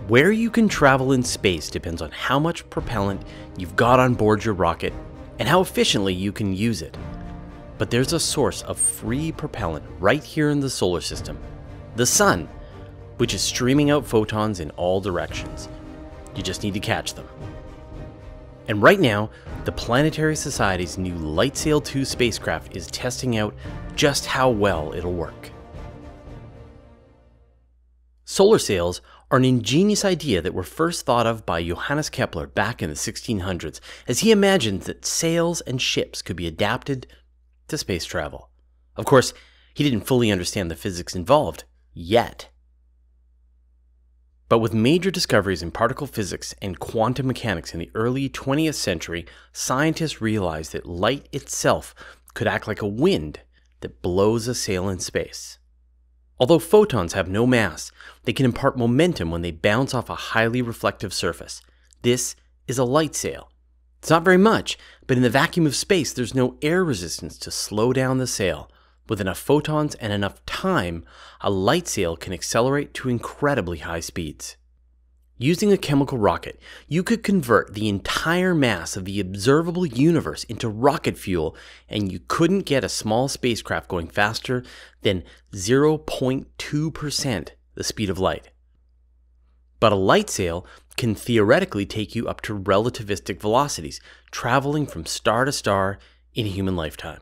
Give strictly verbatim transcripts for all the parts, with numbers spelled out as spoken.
Where you can travel in space depends on how much propellant you've got on board your rocket and how efficiently you can use it. But there's a source of free propellant right here in the solar system, the sun, which is streaming out photons in all directions. You just need to catch them. And right now, the Planetary Society's new LightSail two spacecraft is testing out just how well it'll work. Solar sails are an ingenious idea that were first thought of by Johannes Kepler back in the sixteen hundreds, as he imagined that sails and ships could be adapted to space travel. Of course, he didn't fully understand the physics involved, yet. But with major discoveries in particle physics and quantum mechanics in the early twentieth century, scientists realized that light itself could act like a wind that blows a sail in space. Although photons have no mass, they can impart momentum when they bounce off a highly reflective surface. This is a light sail. It's not very much, but in the vacuum of space, there's no air resistance to slow down the sail. With enough photons and enough time, a light sail can accelerate to incredibly high speeds. Using a chemical rocket, you could convert the entire mass of the observable universe into rocket fuel, and you couldn't get a small spacecraft going faster than zero point two percent the speed of light. But a light sail can theoretically take you up to relativistic velocities, traveling from star to star in a human lifetime.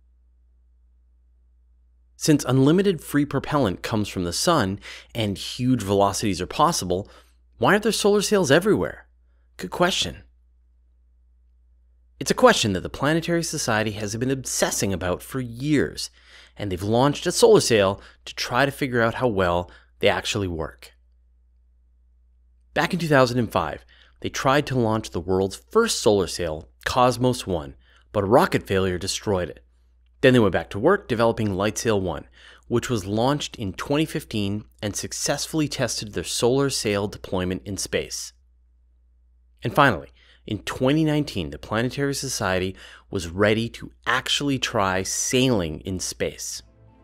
Since unlimited free propellant comes from the sun and huge velocities are possible, why aren't there solar sails everywhere? Good question. It's a question that the Planetary Society has been obsessing about for years, and they've launched a solar sail to try to figure out how well they actually work. Back in two thousand five, they tried to launch the world's first solar sail, Cosmos one, but a rocket failure destroyed it. Then they went back to work developing LightSail one, which was launched in twenty fifteen and successfully tested their solar sail deployment in space. And finally, in twenty nineteen, the Planetary Society was ready to actually try sailing in space.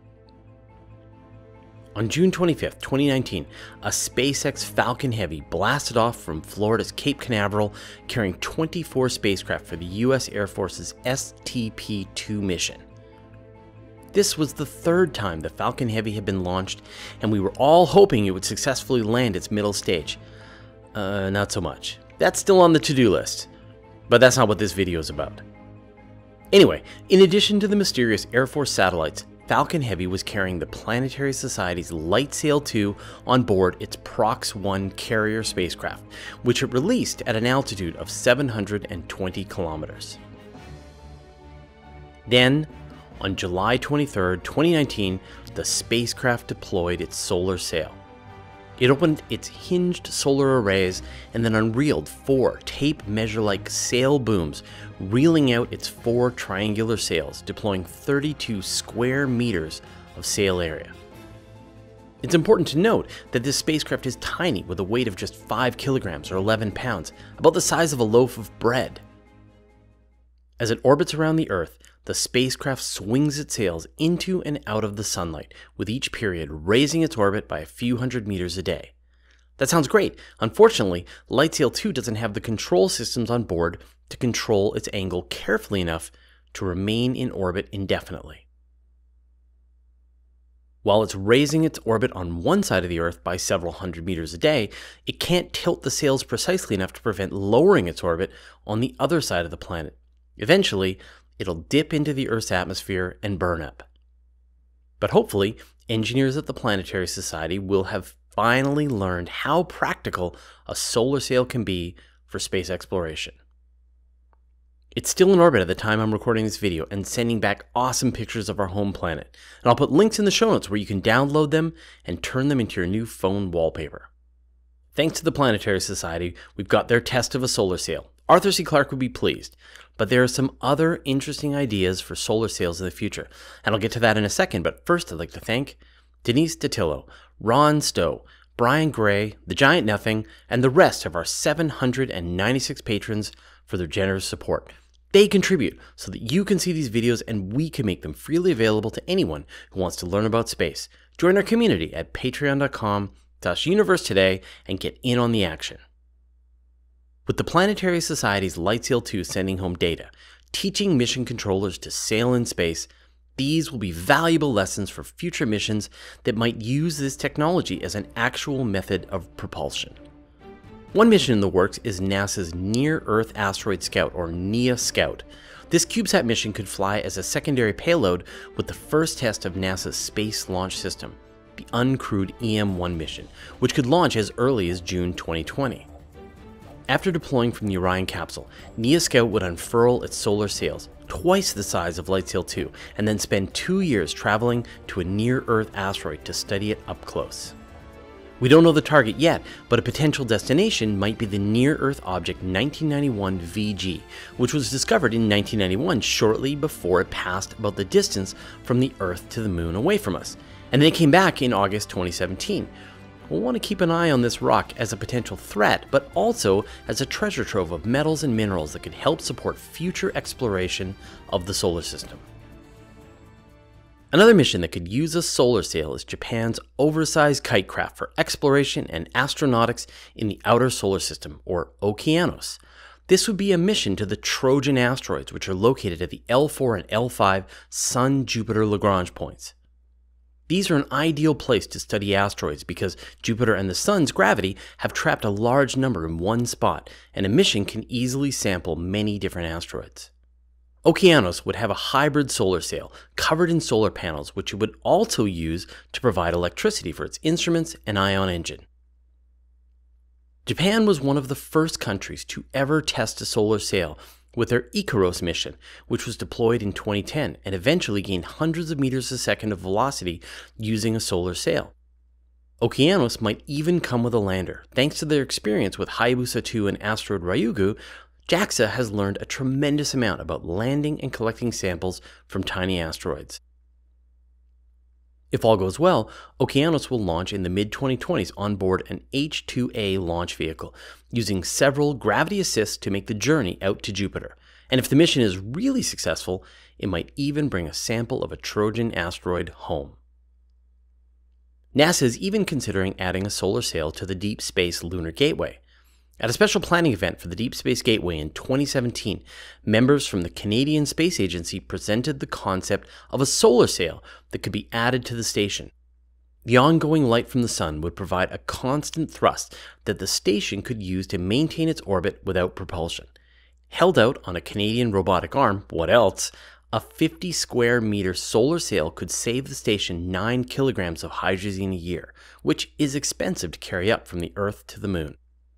On June twenty-fifth, twenty nineteen, a SpaceX Falcon Heavy blasted off from Florida's Cape Canaveral, carrying twenty-four spacecraft for the U S Air Force's S T P two mission. This was the third time the Falcon Heavy had been launched, and we were all hoping it would successfully land its middle stage. Uh, not so much. That's still on the to-do list, but that's not what this video is about. Anyway, in addition to the mysterious Air Force satellites, Falcon Heavy was carrying the Planetary Society's LightSail two on board its Prox one carrier spacecraft, which it released at an altitude of seven hundred twenty kilometers. Then, on July twenty-third, twenty nineteen, the spacecraft deployed its solar sail. It opened its hinged solar arrays and then unreeled four tape measure-like sail booms, reeling out its four triangular sails, deploying thirty-two square meters of sail area. It's important to note that this spacecraft is tiny, with a weight of just five kilograms or eleven pounds, about the size of a loaf of bread. As it orbits around the Earth, the spacecraft swings its sails into and out of the sunlight, with each period raising its orbit by a few hundred meters a day. That sounds great. Unfortunately, LightSail two doesn't have the control systems on board to control its angle carefully enough to remain in orbit indefinitely. While it's raising its orbit on one side of the Earth by several hundred meters a day, it can't tilt the sails precisely enough to prevent lowering its orbit on the other side of the planet. Eventually, it'll dip into the Earth's atmosphere and burn up. But hopefully, engineers at the Planetary Society will have finally learned how practical a solar sail can be for space exploration. It's still in orbit at the time I'm recording this video and sending back awesome pictures of our home planet. And I'll put links in the show notes where you can download them and turn them into your new phone wallpaper. Thanks to the Planetary Society, we've got their test of a solar sail. Arthur C. Clarke would be pleased, but there are some other interesting ideas for solar sails in the future, and I'll get to that in a second, but first I'd like to thank Denise Datillo, Ron Stowe, Brian Gray, The Giant Nothing, and the rest of our seven hundred ninety-six patrons for their generous support. They contribute so that you can see these videos and we can make them freely available to anyone who wants to learn about space. Join our community at patreon dot com slash universe today and get in on the action. With the Planetary Society's LightSail two sending home data, teaching mission controllers to sail in space, these will be valuable lessons for future missions that might use this technology as an actual method of propulsion. One mission in the works is NASA's Near-Earth Asteroid Scout, or NEA Scout. This CubeSat mission could fly as a secondary payload with the first test of NASA's Space Launch System, the uncrewed E M one mission, which could launch as early as June twenty twenty. After deploying from the Orion capsule, NEA Scout would unfurl its solar sails, twice the size of LightSail two, and then spend two years traveling to a near-Earth asteroid to study it up close. We don't know the target yet, but a potential destination might be the Near-Earth Object nineteen ninety-one V G, which was discovered in nineteen ninety-one shortly before it passed about the distance from the Earth to the Moon away from us, and then it came back in August twenty seventeen. We'll want to keep an eye on this rock as a potential threat, but also as a treasure trove of metals and minerals that could help support future exploration of the solar system. Another mission that could use a solar sail is Japan's oversized kite craft for exploration and astronautics in the outer solar system, or Okeanos. This would be a mission to the Trojan asteroids, which are located at the L four and L five Sun-Jupiter Lagrange points. These are an ideal place to study asteroids because Jupiter and the Sun's gravity have trapped a large number in one spot, and a mission can easily sample many different asteroids. Okeanos would have a hybrid solar sail covered in solar panels, which it would also use to provide electricity for its instruments and ion engine. Japan was one of the first countries to ever test a solar sail with their Icaros mission, which was deployed in twenty ten and eventually gained hundreds of meters a second of velocity using a solar sail. Okeanos might even come with a lander. Thanks to their experience with Hayabusa two and asteroid Ryugu, JAXA has learned a tremendous amount about landing and collecting samples from tiny asteroids. If all goes well, Okeanos will launch in the mid twenty twenties on board an H two A launch vehicle, using several gravity assists to make the journey out to Jupiter. And if the mission is really successful, it might even bring a sample of a Trojan asteroid home. NASA is even considering adding a solar sail to the Deep Space Lunar Gateway. At a special planning event for the Deep Space Gateway in twenty seventeen, members from the Canadian Space Agency presented the concept of a solar sail that could be added to the station. The ongoing light from the sun would provide a constant thrust that the station could use to maintain its orbit without propulsion. Held out on a Canadian robotic arm, what else? A fifty square meter solar sail could save the station nine kilograms of hydrazine a year, which is expensive to carry up from the Earth to the Moon.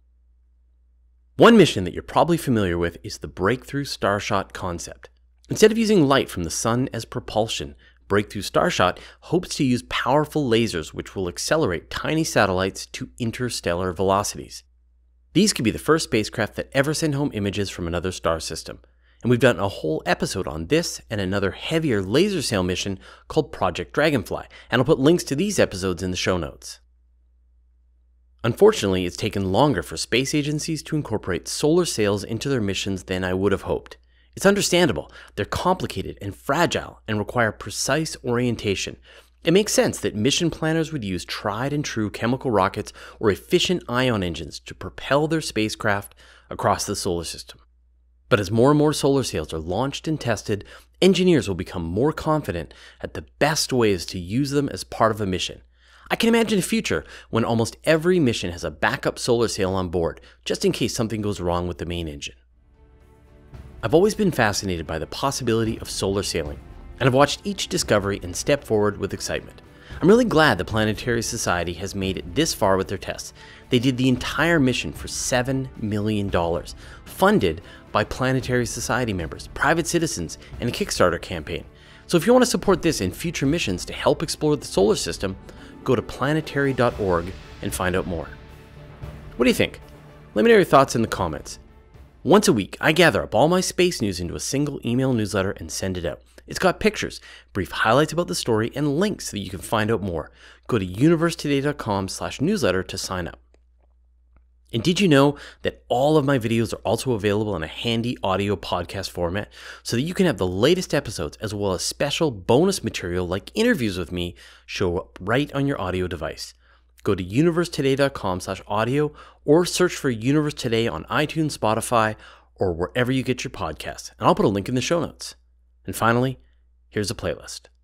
One mission that you're probably familiar with is the Breakthrough Starshot concept. Instead of using light from the sun as propulsion, Breakthrough Starshot hopes to use powerful lasers which will accelerate tiny satellites to interstellar velocities. These could be the first spacecraft that ever send home images from another star system. And we've done a whole episode on this and another heavier laser sail mission called Project Dragonfly, and I'll put links to these episodes in the show notes. Unfortunately, it's taken longer for space agencies to incorporate solar sails into their missions than I would have hoped. It's understandable. They're complicated and fragile and require precise orientation. It makes sense that mission planners would use tried and true chemical rockets or efficient ion engines to propel their spacecraft across the solar system. But as more and more solar sails are launched and tested, engineers will become more confident at the best ways to use them as part of a mission. I can imagine a future when almost every mission has a backup solar sail on board, just in case something goes wrong with the main engine. I've always been fascinated by the possibility of solar sailing, and I've watched each discovery and stepped forward with excitement. I'm really glad the Planetary Society has made it this far with their tests. They did the entire mission for seven million dollars, funded by Planetary Society members, private citizens, and a Kickstarter campaign. So if you want to support this and future missions to help explore the solar system, go to planetary dot org and find out more. What do you think? Let me know your thoughts in the comments. Once a week, I gather up all my space news into a single email newsletter and send it out. It's got pictures, brief highlights about the story, and links so that you can find out more. Go to universe today dot com slash newsletter to sign up. And did you know that all of my videos are also available in a handy audio podcast format so that you can have the latest episodes as well as special bonus material like interviews with me show up right on your audio device? go to universe today dot com slash audio or search for Universe Today on iTunes, Spotify, or wherever you get your podcasts, and I'll put a link in the show notes. And finally, here's a playlist.